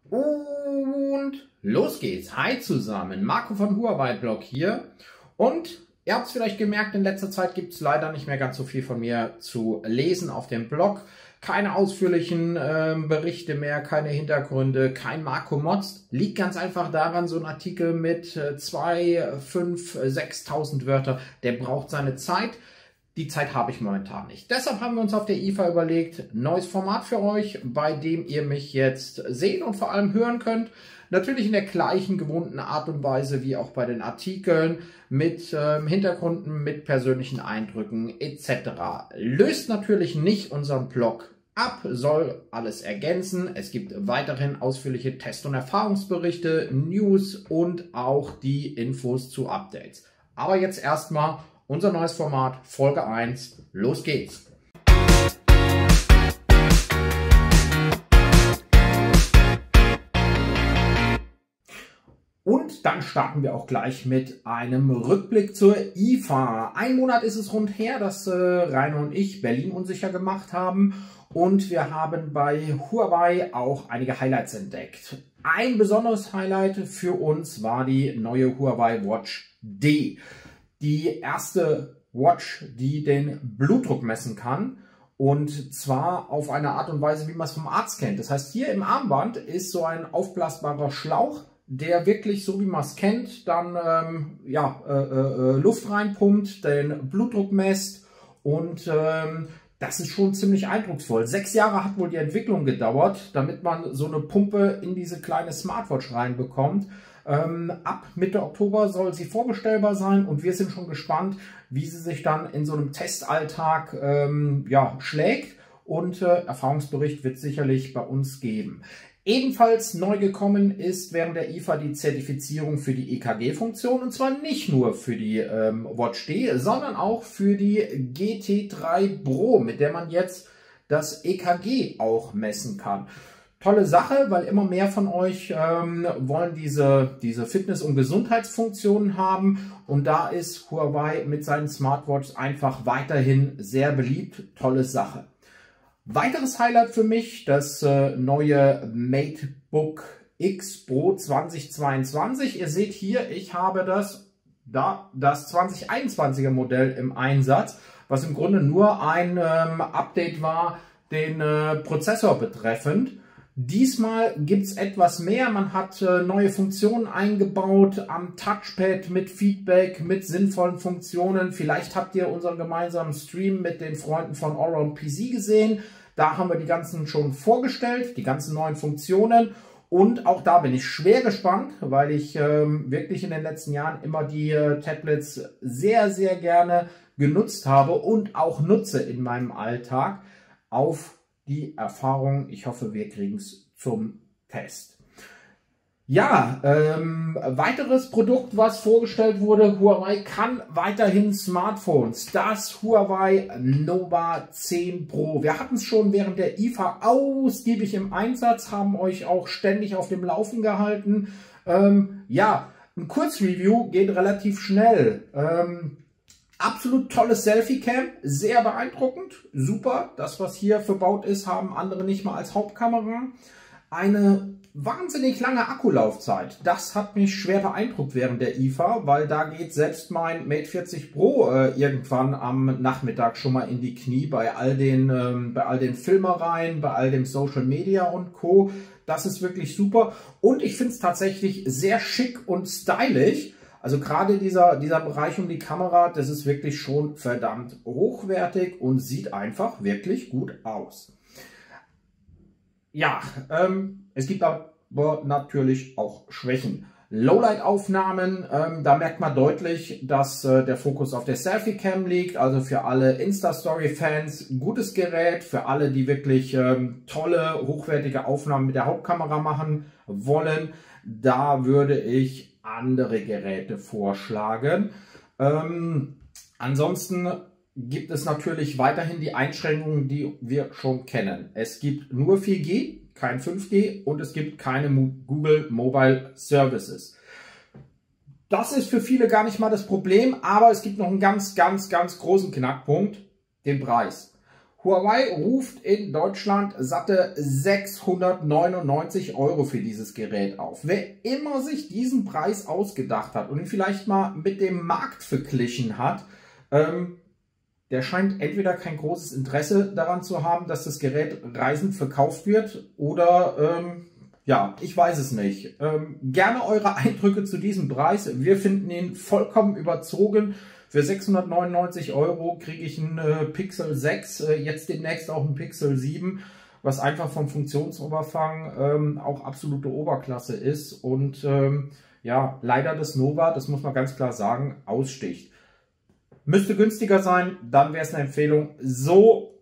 Und los geht's. Hi zusammen, Marco von Huawei Blog hier. Und ihr habt es vielleicht gemerkt, in letzter Zeit gibt es leider nicht mehr ganz so viel von mir zu lesen auf dem Blog. Keine ausführlichen Berichte mehr, keine Hintergründe, kein Marco Motzt. Liegt ganz einfach daran, so ein Artikel mit 2.000, 5.000, 6.000 Wörter, der braucht seine Zeit. Die Zeit habe ich momentan nicht. Deshalb haben wir uns auf der IFA überlegt, neues Format für euch, bei dem ihr mich jetzt sehen und vor allem hören könnt. Natürlich in der gleichen gewohnten Art und Weise wie auch bei den Artikeln, mit Hintergründen, mit persönlichen Eindrücken etc. Löst natürlich nicht unseren Blog ab, soll alles ergänzen. Es gibt weiterhin ausführliche Test- und Erfahrungsberichte, News und auch die Infos zu Updates. Aber jetzt erstmal unser neues Format, Folge 1, los geht's! Und dann starten wir auch gleich mit einem Rückblick zur IFA. Ein Monat ist es rund her, dass Rainer und ich Berlin unsicher gemacht haben. Und wir haben bei Huawei auch einige Highlights entdeckt. Ein besonderes Highlight für uns war die neue Huawei Watch D. Die erste Watch, die den Blutdruck messen kann, und zwar auf eine Art und Weise, wie man es vom Arzt kennt. Das heißt, hier im Armband ist so ein aufblasbarer Schlauch, der wirklich, so wie man es kennt, dann Luft reinpumpt, den Blutdruck messt, und das ist schon ziemlich eindrucksvoll. 6 Jahre hat wohl die Entwicklung gedauert, damit man so eine Pumpe in diese kleine Smartwatch reinbekommt. Ab Mitte Oktober soll sie vorbestellbar sein und wir sind schon gespannt, wie sie sich dann in so einem Testalltag schlägt, und Erfahrungsbericht wird es sicherlich bei uns geben. Ebenfalls neu gekommen ist während der IFA die Zertifizierung für die EKG-Funktion, und zwar nicht nur für die Watch D, sondern auch für die GT3 Pro, mit der man jetzt das EKG auch messen kann. Tolle Sache, weil immer mehr von euch wollen diese Fitness- und Gesundheitsfunktionen haben, und da ist Huawei mit seinen Smartwatches einfach weiterhin sehr beliebt. Tolle Sache. Weiteres Highlight für mich, das neue MateBook X Pro 2022. Ihr seht hier, ich habe das 2021er Modell im Einsatz, was im Grunde nur ein Update war, den Prozessor betreffend. Diesmal gibt es etwas mehr. Man hat neue Funktionen eingebaut am Touchpad mit Feedback, mit sinnvollen Funktionen. Vielleicht habt ihr unseren gemeinsamen Stream mit den Freunden von Allround PC gesehen. Da haben wir die ganzen schon vorgestellt, die ganzen neuen Funktionen. Und auch da bin ich schwer gespannt, weil ich wirklich in den letzten Jahren immer die Tablets sehr, sehr gerne genutzt habe und auch nutze in meinem Alltag, auf die Erfahrung. Ich hoffe, wir kriegen es zum Test. Ja, weiteres Produkt, was vorgestellt wurde: Huawei kann weiterhin Smartphones. Das Huawei Nova 10 Pro. Wir hatten es schon während der IFA ausgiebig im Einsatz, haben euch auch ständig auf dem Laufen gehalten. Ein Kurzreview geht relativ schnell. Absolut tolles Selfie-Cam, sehr beeindruckend, super. Das, was hier verbaut ist, haben andere nicht mal als Hauptkamera. Eine wahnsinnig lange Akkulaufzeit, das hat mich schwer beeindruckt während der IFA, weil da geht selbst mein Mate 40 Pro irgendwann am Nachmittag schon mal in die Knie bei all den Filmereien, bei all dem Social Media und Co. Das ist wirklich super, und ich finde es tatsächlich sehr schick und stylisch. Also gerade dieser Bereich um die Kamera, das ist wirklich schon verdammt hochwertig und sieht einfach wirklich gut aus. Ja, es gibt aber natürlich auch Schwächen. Lowlight-Aufnahmen, da merkt man deutlich, dass der Fokus auf der Selfie-Cam liegt. Also für alle Insta-Story-Fans gutes Gerät, für alle, die wirklich tolle, hochwertige Aufnahmen mit der Hauptkamera machen wollen. Da würde ich andere Geräte vorschlagen. Ansonsten gibt es natürlich weiterhin die Einschränkungen, die wir schon kennen. Es gibt nur 4G, kein 5G, und es gibt keine Google Mobile Services. Das ist für viele gar nicht mal das Problem, aber es gibt noch einen ganz, ganz, ganz großen Knackpunkt: den Preis. Huawei ruft in Deutschland satte 699 € für dieses Gerät auf. Wer immer sich diesen Preis ausgedacht hat und ihn vielleicht mal mit dem Markt verglichen hat, der scheint entweder kein großes Interesse daran zu haben, dass das Gerät reisend verkauft wird, oder ja, ich weiß es nicht. Gerne eure Eindrücke zu diesem Preis. Wir finden ihn vollkommen überzogen. Für 699 € kriege ich einen Pixel 6, jetzt demnächst auch einen Pixel 7, was einfach vom Funktionsumfang auch absolute Oberklasse ist und ja, leider das Nova, das muss man ganz klar sagen, aussticht. Müsste günstiger sein, dann wäre es eine Empfehlung. So,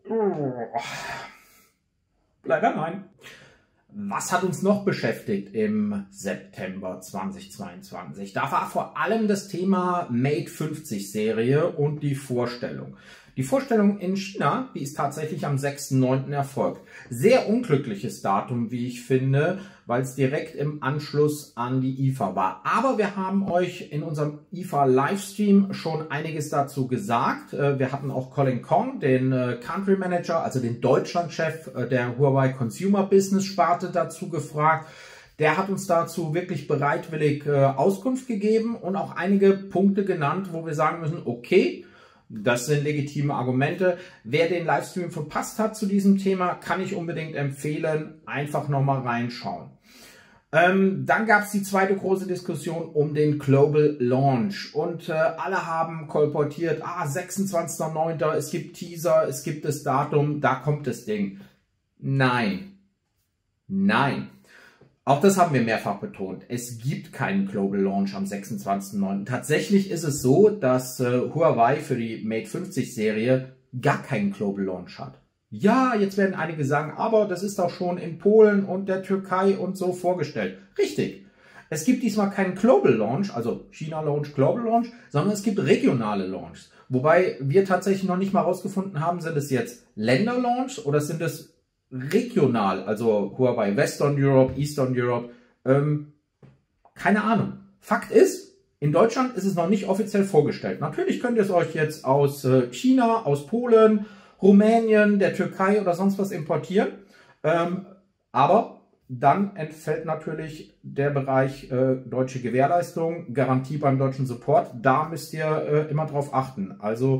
leider nein. Was hat uns noch beschäftigt im September 2022? Da war vor allem das Thema Mate 50 Serie und die Vorstellung. Die Vorstellung in China, die ist tatsächlich am 6.9. erfolgt. Sehr unglückliches Datum, wie ich finde, weil es direkt im Anschluss an die IFA war. Aber wir haben euch in unserem IFA-Livestream schon einiges dazu gesagt. Wir hatten auch Colin Kong, den Country Manager, also den Deutschlandchef der Huawei Consumer Business Sparte, dazu gefragt. Der hat uns dazu wirklich bereitwillig Auskunft gegeben und auch einige Punkte genannt, wo wir sagen müssen, okay, das sind legitime Argumente. Wer den Livestream verpasst hat zu diesem Thema, kann ich unbedingt empfehlen, einfach nochmal reinschauen. Dann gab es die zweite große Diskussion um den Global Launch und alle haben kolportiert, 26.09., es gibt Teaser, es gibt das Datum, da kommt das Ding. Nein, nein. Auch das haben wir mehrfach betont. Es gibt keinen Global Launch am 26.09. Tatsächlich ist es so, dass Huawei für die Mate 50 Serie gar keinen Global Launch hat. Ja, jetzt werden einige sagen, aber das ist doch schon in Polen und der Türkei und so vorgestellt. Richtig. Es gibt diesmal keinen Global Launch, also China Launch, Global Launch, sondern es gibt regionale Launches. Wobei wir tatsächlich noch nicht mal herausgefunden haben, sind es jetzt Länder Launch oder sind es regional, also Huawei Western Europe, Eastern Europe, keine Ahnung. Fakt ist, in Deutschland ist es noch nicht offiziell vorgestellt. Natürlich könnt ihr es euch jetzt aus China, aus Polen, Rumänien, der Türkei oder sonst was importieren, aber dann entfällt natürlich der Bereich deutsche Gewährleistung, Garantie beim deutschen Support. Da müsst ihr immer drauf achten. Also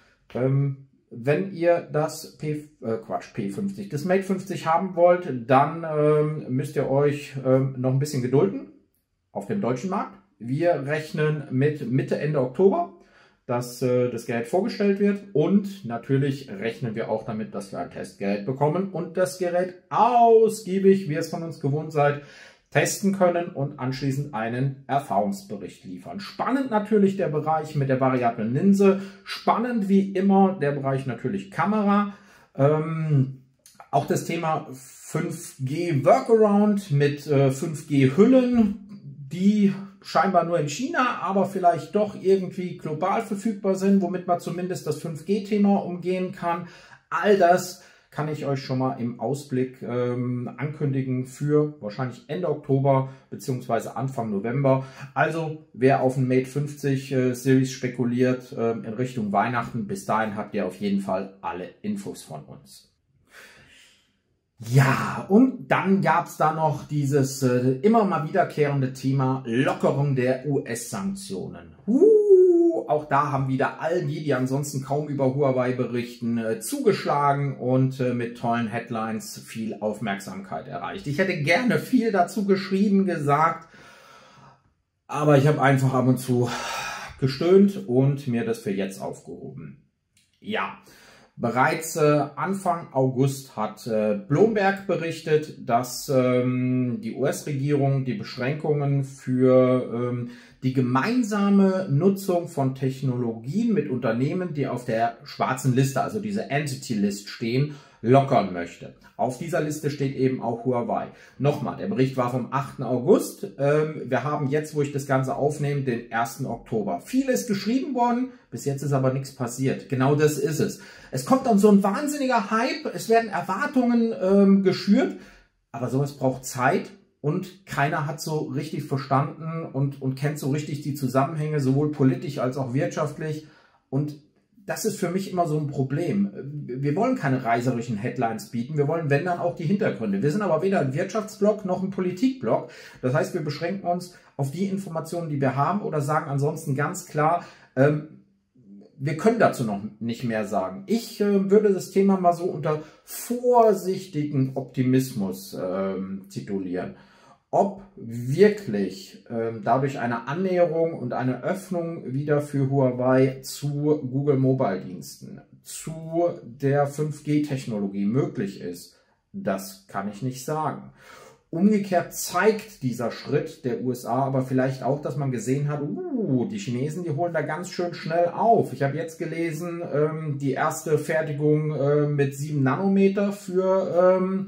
wenn ihr das P50, das Mate 50 haben wollt, dann müsst ihr euch noch ein bisschen gedulden auf dem deutschen Markt. Wir rechnen mit Mitte, Ende Oktober, dass das Gerät vorgestellt wird, und natürlich rechnen wir auch damit, dass wir ein Testgerät bekommen und das Gerät ausgiebig, wie ihr es von uns gewohnt seid, testen können und anschließend einen Erfahrungsbericht liefern. Spannend natürlich der Bereich mit der variablen Linse, spannend wie immer der Bereich natürlich Kamera, auch das Thema 5G Workaround mit 5G Hüllen, die scheinbar nur in China, aber vielleicht doch irgendwie global verfügbar sind, womit man zumindest das 5G-Thema umgehen kann. All das kann ich euch schon mal im Ausblick ankündigen für wahrscheinlich Ende Oktober bzw. Anfang November. Also wer auf ein Mate 50 Series spekuliert in Richtung Weihnachten, bis dahin habt ihr auf jeden Fall alle Infos von uns. Ja, und dann gab es da noch dieses immer mal wiederkehrende Thema Lockerung der US-Sanktionen. Auch da haben wieder all die ansonsten kaum über Huawei berichten, zugeschlagen und mit tollen Headlines viel Aufmerksamkeit erreicht. Ich hätte gerne viel dazu geschrieben, gesagt, aber ich habe einfach ab und zu gestöhnt und mir das für jetzt aufgehoben. Ja. Bereits Anfang August hat Bloomberg berichtet, dass die US-Regierung die Beschränkungen für die gemeinsame Nutzung von Technologien mit Unternehmen, die auf der schwarzen Liste, also diese Entity List stehen, lockern möchte. Auf dieser Liste steht eben auch Huawei. Nochmal, der Bericht war vom 8. August. Wir haben jetzt, wo ich das Ganze aufnehme, den 1. Oktober. Viel ist geschrieben worden, bis jetzt ist aber nichts passiert. Genau das ist es. Es kommt dann so ein wahnsinniger Hype, es werden Erwartungen geschürt, aber sowas braucht Zeit und keiner hat so richtig verstanden und kennt so richtig die Zusammenhänge, sowohl politisch als auch wirtschaftlich, und das ist für mich immer so ein Problem. Wir wollen keine reißerischen Headlines bieten, wir wollen, wenn dann, auch die Hintergründe. Wir sind aber weder ein Wirtschaftsblog noch ein Politikblog. Das heißt, wir beschränken uns auf die Informationen, die wir haben, oder sagen ansonsten ganz klar, wir können dazu noch nicht mehr sagen. Ich würde das Thema mal so unter vorsichtigen Optimismus titulieren. Ob wirklich dadurch eine Annäherung und eine Öffnung wieder für Huawei zu Google Mobile Diensten, zu der 5G-Technologie möglich ist, das kann ich nicht sagen. Umgekehrt zeigt dieser Schritt der USA aber vielleicht auch, dass man gesehen hat, die Chinesen, die holen da ganz schön schnell auf. Ich habe jetzt gelesen, die erste Fertigung mit 7 Nanometer für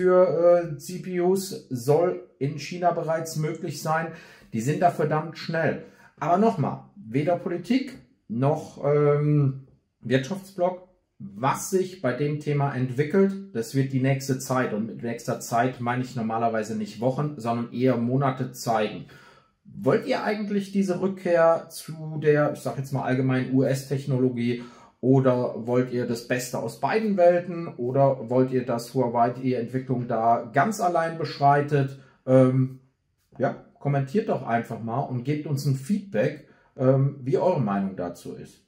CPUs soll in China bereits möglich sein. Die sind da verdammt schnell. Aber nochmal, weder Politik noch Wirtschaftsblock. Was sich bei dem Thema entwickelt, das wird die nächste Zeit, und mit nächster Zeit meine ich normalerweise nicht Wochen, sondern eher Monate zeigen. Wollt ihr eigentlich diese Rückkehr zu der, ich sage jetzt mal allgemein US-Technologie, oder wollt ihr das Beste aus beiden Welten, oder wollt ihr, dass Huawei die Entwicklung da ganz allein beschreitet? Ja, kommentiert doch einfach mal und gebt uns ein Feedback, wie eure Meinung dazu ist.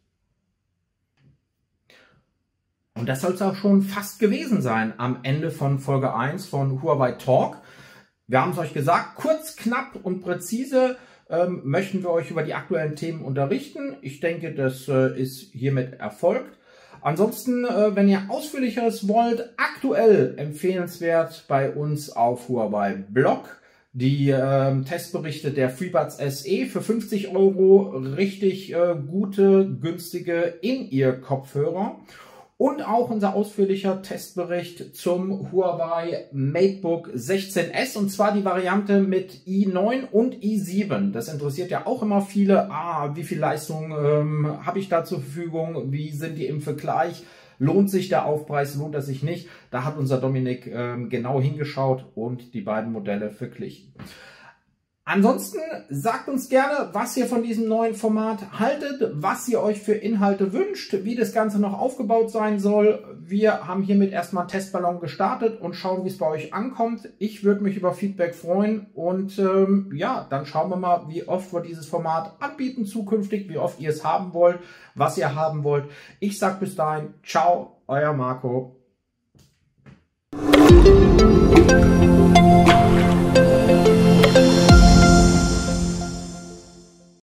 Und das soll es auch schon fast gewesen sein am Ende von Folge 1 von Huawei Talk. Wir haben es euch gesagt, kurz, knapp und präzise möchten wir euch über die aktuellen Themen unterrichten. Ich denke, das ist hiermit erfolgt. Ansonsten, wenn ihr Ausführlicheres wollt, aktuell empfehlenswert bei uns auf Huawei Blog die Testberichte der FreeBuds SE für 50 €, richtig gute, günstige In-Ear-Kopfhörer. Und auch unser ausführlicher Testbericht zum Huawei MateBook 16S, und zwar die Variante mit i9 und i7. Das interessiert ja auch immer viele. Wie viel Leistung habe ich da zur Verfügung? Wie sind die im Vergleich? Lohnt sich der Aufpreis? Lohnt er sich nicht? Da hat unser Dominik genau hingeschaut und die beiden Modelle verglichen. Ansonsten sagt uns gerne, was ihr von diesem neuen Format haltet, was ihr euch für Inhalte wünscht, wie das Ganze noch aufgebaut sein soll. Wir haben hiermit erstmal einen Testballon gestartet und schauen, wie es bei euch ankommt. Ich würde mich über Feedback freuen, und ja, dann schauen wir mal, wie oft wir dieses Format anbieten zukünftig, wie oft ihr es haben wollt, was ihr haben wollt. Ich sage bis dahin, ciao, euer Marco.